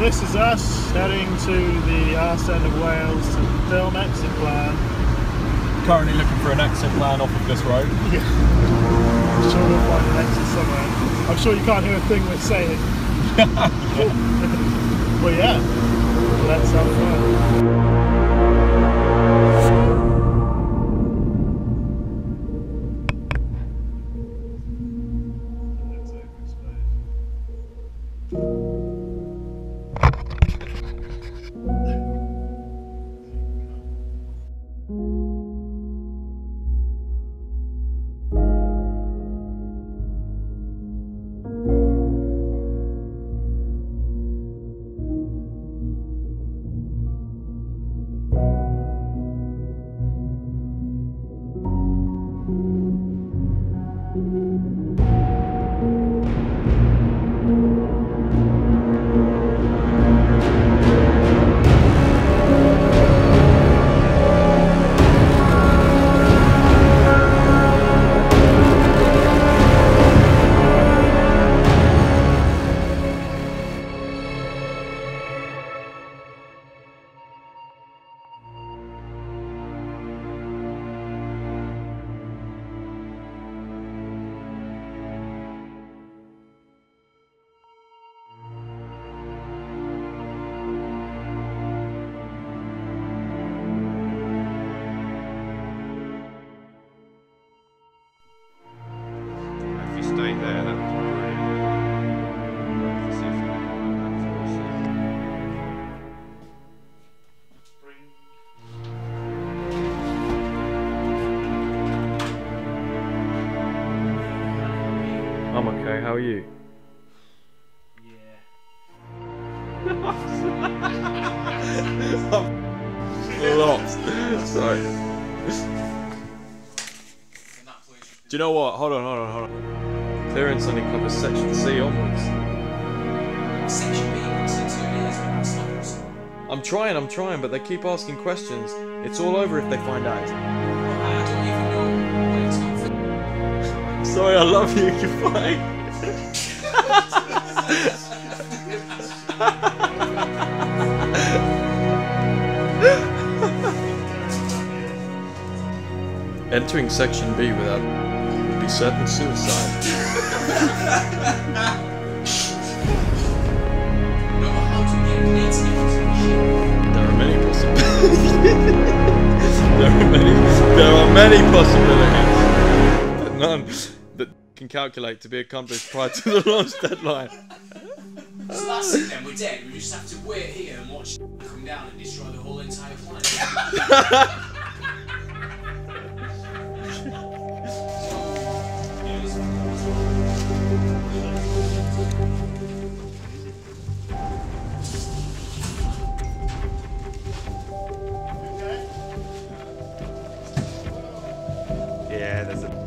this is us heading to the arse end of Wales to film exit plan. Currently looking for an exit plan off of this road. Yeah. I'm sure we'll find an exit somewhere. I'm sure you can't hear a thing we're saying. But yeah, let's have fun. Stay there, that was brilliant. Let's see if we can I'm okay, how are you? I'm lost. Sorry. Do you know what? Hold on. Clearance only covers section C onwards. Section B wants it 2 years without stops. I'm trying, but they keep asking questions. It's all over if they find out. I don't even know when it's not for. Sorry, I love you, you're fine. Entering section B without would be certain suicide. No, how to get needs There are many possibilities. there are many possibilities, but none that can calculate to be accomplished prior to the launch deadline. So that's it then, we're dead. We just have to wait here and watch come down and destroy the whole entire planet. Yeah, there's a...